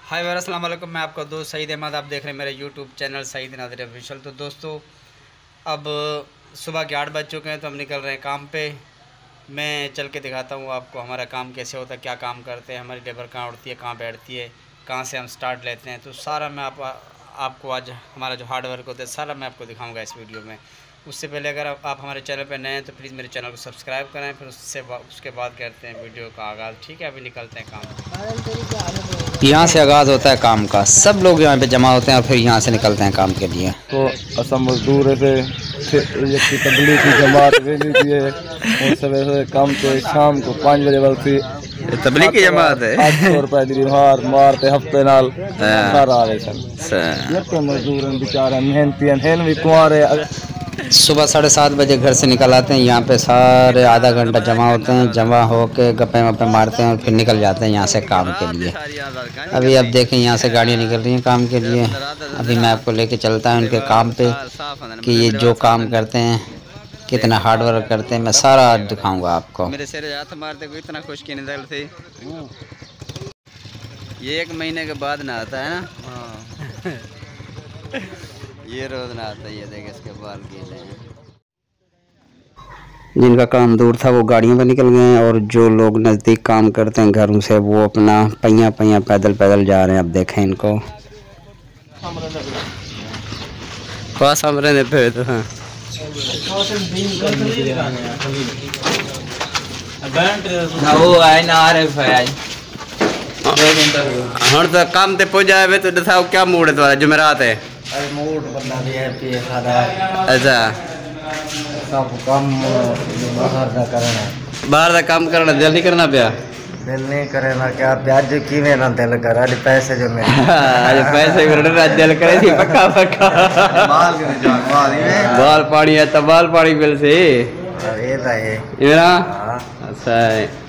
हाय वार अस्सलाम वालेकुम। मैं आपका दोस्त सईद अहमद, आप देख रहे हैं मेरे YouTube channel Saeed Nadir official. तो दोस्तों अब सुबह के 8 बज चुके हैं तो हम निकल रहे हैं काम पे। मैं चल के दिखाता हूँ आपको हमारा काम कैसे होता है, क्या काम करते हैं, हमारी लेबर कहाँ उठती है, कहाँ बैठती है, कहाँ से हम स्टार्ट लेते हैं। तो सारा मैं आपको आज हमारा जो हार्ड वर्क होता है सारा मैं आपको दिखाऊँगा इस वीडियो में। उससे पहले अगर आप हमारे चैनल पर नए हैं तो प्लीज़ मेरे चैनल को सब्सक्राइब करें, फिर उसके बाद करते हैं वीडियो का आगाज़। ठीक है, अभी निकलते हैं काम। यहाँ से आगाज़ होता है काम का, सब लोग यहाँ पे जमा होते हैं और फिर यहाँ से निकलते हैं काम के लिए। तो असम मजदूर से तबलीग की जमात वेली थी और सवेरे काम से शाम को 5 बजे वाल थी तबलीग की जमात है। 800 रुपए दी मारते हफ्ते नाल घर आ रहे सन। मजदूर बेचारे मेहनती हैं भी कुआरे। सुबह 7:30 बजे घर से निकल आते हैं, यहाँ पे सारे आधा घंटा जमा होते हैं, जमा होके गप्पे वप्पे मारते हैं और फिर निकल जाते हैं यहाँ से काम के लिए। अभी अब देखें यहाँ से गाड़ियाँ निकल रही हैं काम के लिए। अभी मैं आपको लेके चलता हूँ उनके काम पे कि ये जो काम करते हैं कितना हार्ड वर्क करते हैं, मैं सारा दिखाऊंगा आपको। मेरे सिर हाथ मारते को इतना खुश की निकल थी। ये 1 महीने के बाद ना आता है ना। ये रोज ना आता है। ये देख इसके बाल गीले हैं। जिनका काम दूर था वो गाड़ियों पर निकल गए हैं और जो लोग नज़दीक काम करते हैं घरों से वो अपना पैया पैदल पैदल जा रहे हैं। अब देखें इनको पास हमरे पे तो हाँ वो है ना आ रहे हाँ तो काम ते पहुंचा है तो दसाओ क्या मूड है तुम्हारा जुमेरात है? मूड बंदा भी है अच्छा सब काम बाहर का काम करना दिल नहीं करना पिया? दिल नहीं करे ना क्या प्याज किवें ना दिल कर आज पैसे जो मेरे आज पैसे करना दिल करे थी पक्का पक्का बाल पानी है तो बाल पानी मिल से ये ना। अच्छा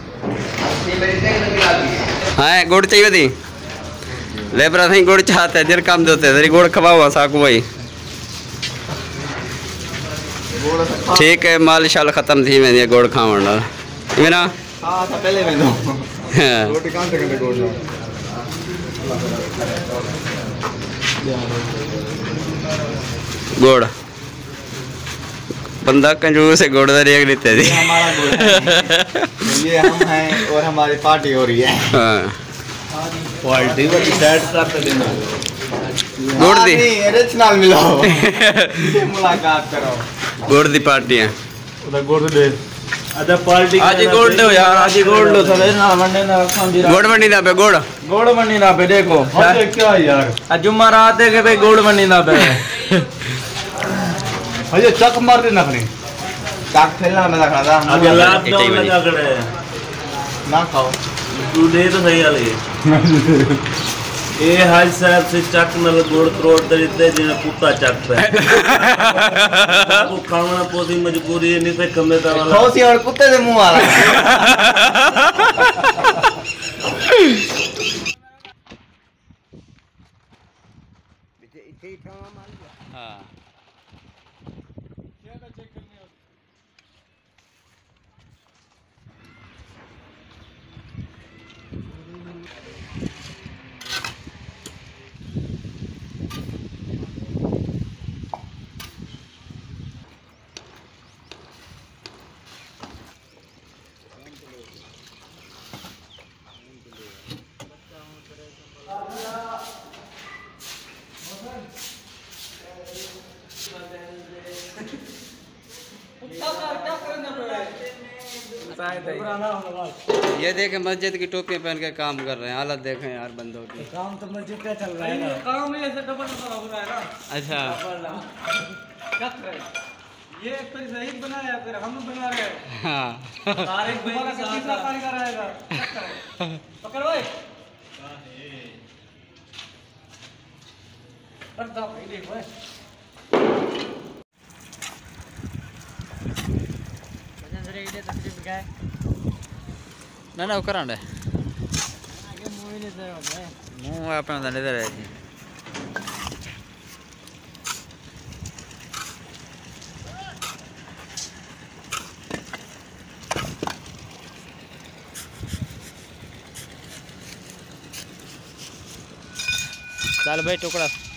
हाँ गुड़ चाहिए थी लेबरा थी गुड़ चाहते हैं जर काम देते तेरी गुड़ खवाओ साकू भाई। ठीक है माल शाल खत्म थी मैं गुड़ खावण ना पहले गुड़ बंदा कंजूस है गुड़ रेग लेते थे। ये हम हैं और हमारी पार्टी हो रही है। हाँ क्वालिटी वाली सेट करते देना गुड़ दी रिच नाल मिलाओ मुलाकात करो गुड़ दी पार्टी है उधर गुड़ दे अच्छा पार्टी आज गुड़ दो यार आज गुड़ लो सवेरे ना मंडे ना खांदी गुड़ मंडी ना पे गुड़ मंडी ना पे देखो क्या यार आज जुम्मा रात है के भाई गुड़ मंडी ना पे अजय चक मार दे नखनी चक खेलना में रखना था आगे लात दो लगा करे ना खाओ तू दे तो सही वाली ए हाज साहब से चक नल गुड़ करोड़ दे जिने कुत्ता चक पे को खाना पोदी मजबूरी नहीं पे कमे दा वाला खौसी और कुत्ते से मुंह वाला हाँ ये देखें मस्जिद की टोपियां पहन के काम कर रहे हैं। हालत देखें यार बंदों की। काम तो मस्जिद का चल रहा है ना काम ये ऐसे डबल हो रहा है ना। अच्छा क्या कर ये एक तो शहीद बनाया फिर हम बना रहे हैं। हाँ सारे भाई का तीसरा कारीगर आएगा पकड़ भाई पर्दा भाई देखो वजन से रेडी तकलीफ क्या है ना वो करांडे आगे मुंह नहीं दे होता है मुंह अपना दंडे दे रहे जी। चल भाई टुकड़ा